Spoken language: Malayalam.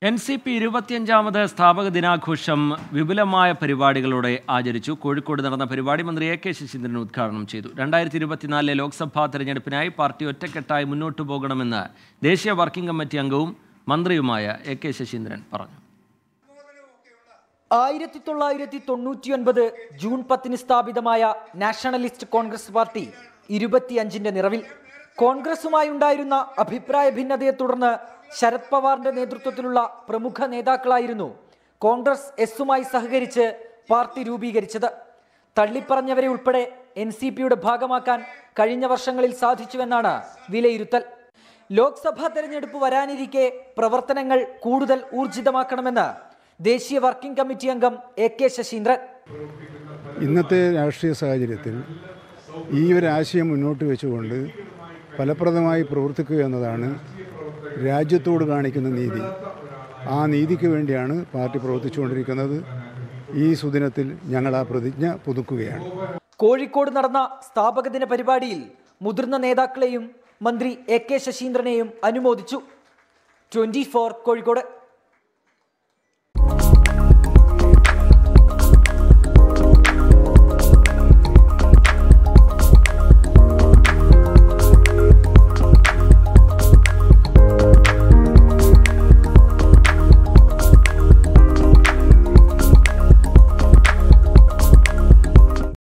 NCP 25ാമത് സ്ഥാപക ദിനാഘോഷം വിപുലമായ പരിപാടികളോടെ ആചരിച്ചു. കോഴിക്കോട് നടന്ന പരിപാടി മന്ത്രി AK ശശീന്ദ്രൻ ഉദ്ഘാടനം ചെയ്തു. 2024 ലോക്സഭാ തെരഞ്ഞെടുപ്പിനായി പാർട്ടി ഒറ്റക്കെട്ടായി മുന്നോട്ടു പോകണമെന്ന് ദേശീയ വർക്കിംഗ് കമ്മിറ്റി അംഗവും മന്ത്രിയുമായ AK ശശീന്ദ്രൻ പറഞ്ഞു. 1999 ജൂൺ 10 സ്ഥാപിതമായ നാഷണലിസ്റ്റ് കോൺഗ്രസ് പാർട്ടി 25ന്റെ നിറവിൽ കോൺഗ്രസുമായി ഉണ്ടായിരുന്ന അഭിപ്രായ ഭിന്നതയെ തുടർന്ന് ശരത് പവാറിന്റെ നേതൃത്വത്തിലുള്ള പ്രമുഖ നേതാക്കളായിരുന്നു കോൺഗ്രസ് എസുമായി സഹകരിച്ച് പാർട്ടി രൂപീകരിച്ചത്. തള്ളിപ്പറഞ്ഞവരെ ഉൾപ്പെടെ NCPയുടെ ഭാഗമാക്കാൻ കഴിഞ്ഞ വർഷങ്ങളിൽ സാധിച്ചുവെന്നാണ് വിലയിരുത്തൽ. ലോക്സഭാ തെരഞ്ഞെടുപ്പ് വരാനിരിക്കെ പ്രവർത്തനങ്ങൾ കൂടുതൽ ഊർജിതമാക്കണമെന്ന് ദേശീയ വർക്കിംഗ് കമ്മിറ്റി അംഗം AK ശശീന്ദ്രൻ. ഇന്നത്തെ രാഷ്ട്രീയ സാഹചര്യത്തിൽ ഈ ഒരു ആശയം മുന്നോട്ട് വെച്ചുകൊണ്ട് ഫലപ്രദമായി പ്രവർത്തിക്കുക എന്നതാണ് രാജ്യത്തോട് കാണിക്കുന്ന നീതി. ആ നീതിക്ക് വേണ്ടിയാണ് പാർട്ടി പ്രവർത്തിച്ചുകൊണ്ടിരിക്കുന്നത്. ഈ സുദിനത്തിൽ ഞങ്ങൾ ആ പ്രതിജ്ഞ പുതുക്കുകയാണ്. കോഴിക്കോട് നടന്ന സ്ഥാപക ദിന പരിപാടിയിൽ മുതിർന്ന നേതാക്കളെയും മന്ത്രി AK ശശീന്ദ്രനെയും അനുമോദിച്ചു. 24 കോഴിക്കോട്.